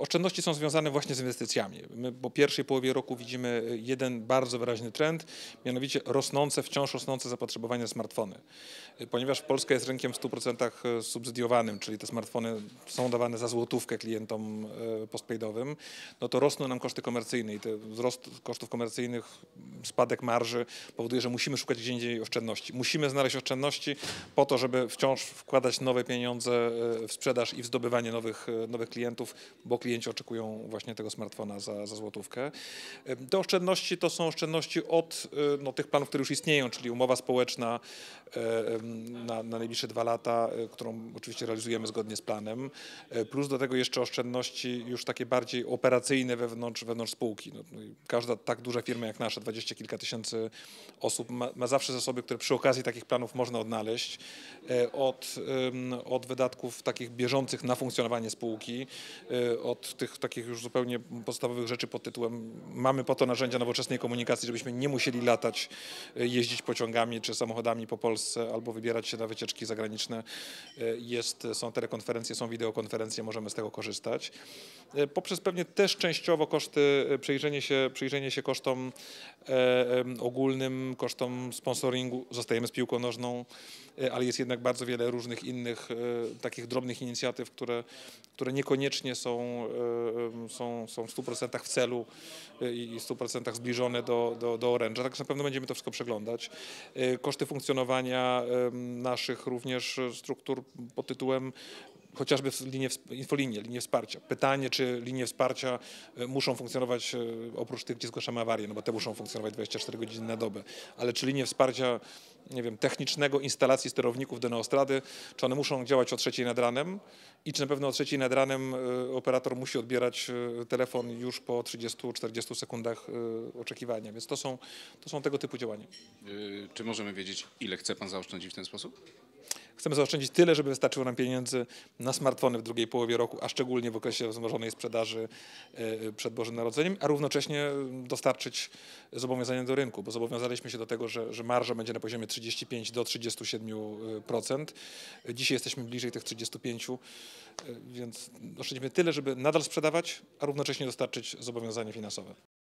Oszczędności są związane właśnie z inwestycjami. My po pierwszej połowie roku widzimy jeden bardzo wyraźny trend, mianowicie wciąż rosnące zapotrzebowanie na smartfony. Ponieważ Polska jest rynkiem w 100% subsydiowanym, czyli te smartfony są dawane za złotówkę klientom postpaidowym, no to rosną nam koszty komercyjne i ten wzrost kosztów komercyjnych, spadek marży powoduje, że musimy szukać gdzie indziej oszczędności. Musimy znaleźć oszczędności po to, żeby wciąż wkładać nowe pieniądze w sprzedaż i w zdobywanie nowych klientów, bo klienci oczekują właśnie tego smartfona za złotówkę. Te oszczędności to są oszczędności od tych planów, które już istnieją, czyli umowa społeczna na najbliższe 2 lata, którą oczywiście realizujemy zgodnie z planem, plus do tego jeszcze oszczędności już takie bardziej operacyjne wewnątrz spółki. Każda tak duża firma jak nasza, 20 kilka tysięcy osób, ma zawsze zasoby, które przy okazji takich planów można odnaleźć, od wydatków takich bieżących na funkcjonowanie spółki, od tych takich już zupełnie podstawowych rzeczy pod tytułem mamy po to narzędzia nowoczesnej komunikacji, żebyśmy nie musieli latać, jeździć pociągami czy samochodami po Polsce albo wybierać się na wycieczki zagraniczne. Są telekonferencje, są wideokonferencje, możemy z tego korzystać. Poprzez pewnie też częściowo koszty, przyjrzenie się kosztom ogólnym, kosztom sponsoringu. Zostajemy z piłką nożną, ale jest jednak bardzo wiele różnych innych takich drobnych inicjatyw, które niekoniecznie są w 100% w celu i w 100% zbliżone do Orange'a. Tak na pewno będziemy to wszystko przeglądać. Koszty funkcjonowania naszych również struktur pod tytułem chociażby linie wsparcia. Pytanie, czy linie wsparcia muszą funkcjonować oprócz tych, gdzie zgłaszamy awarię, no bo te muszą funkcjonować 24 godziny na dobę, ale czy linie wsparcia, nie wiem, technicznego, instalacji sterowników do Neostrady, czy one muszą działać o 3 nad ranem i czy na pewno o 3 nad ranem operator musi odbierać telefon już po 30-40 sekundach oczekiwania, więc to są tego typu działania. Czy możemy wiedzieć, ile chce pan zaoszczędzić w ten sposób? Chcemy zaoszczędzić tyle, żeby wystarczyło nam pieniędzy na smartfony w drugiej połowie roku, a szczególnie w okresie wzmożonej sprzedaży przed Bożym Narodzeniem, a równocześnie dostarczyć zobowiązania do rynku, bo zobowiązaliśmy się do tego, że marża będzie na poziomie 35 do 37%. Dzisiaj jesteśmy bliżej tych 35%, więc oszczędzimy tyle, żeby nadal sprzedawać, a równocześnie dostarczyć zobowiązania finansowe.